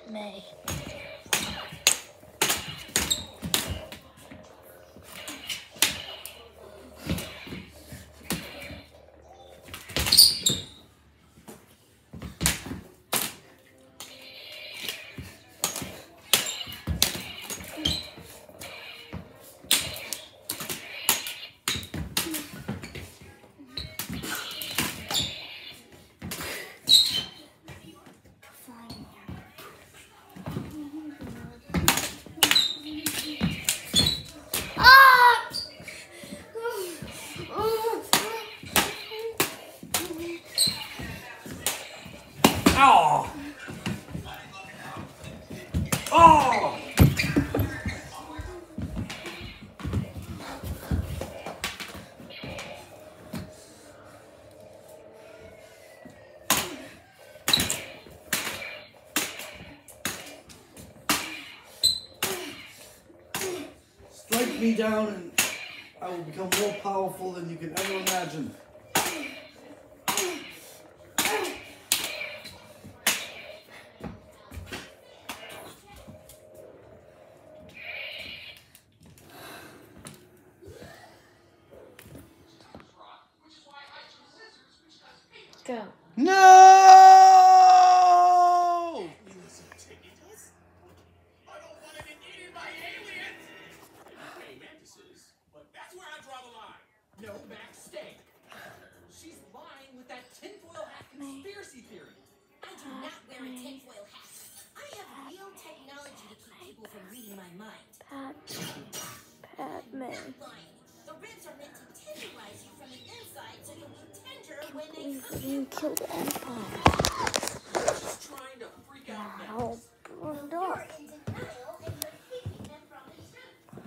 May. Oh! Oh! Strike me down and I will become more powerful than you can ever imagine. Go. No! I don't want to get eaten by aliens! Hey, mantises, but that's where I draw the line. No, Max, stay. She's lying with that tinfoil hat conspiracy theory. I do not wear a tinfoil hat. I have real technology to keep people from reading my mind. Padme. Not lying. The ribs are meant to tenderize you from the inside so you'll be tender when they come You killed the Empire. She's trying to freak out Wow. Max. Burned You're off. in denial and you're keeping them from the truth.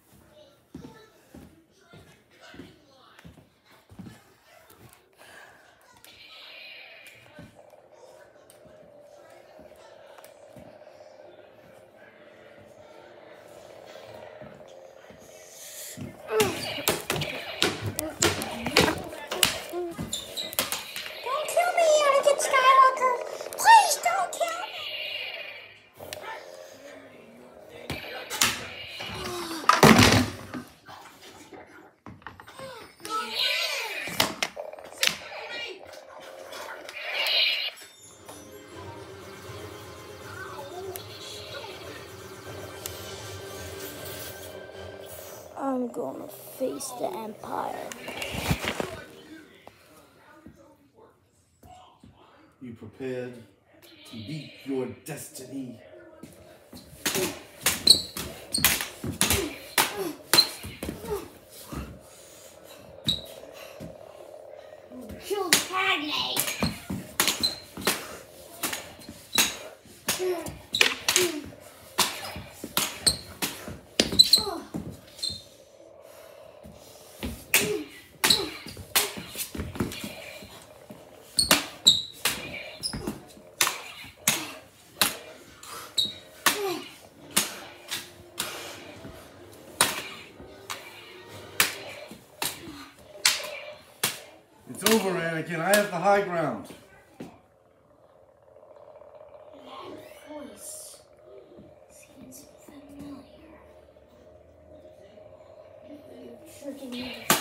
Don't kill me, Anakin Skywalker. Please don't kill me. I'm gonna face the Empire. You prepared to meet your destiny. Killed Padme. It's over, Anakin. I have the high ground. That voice seems familiar. You're tricking me.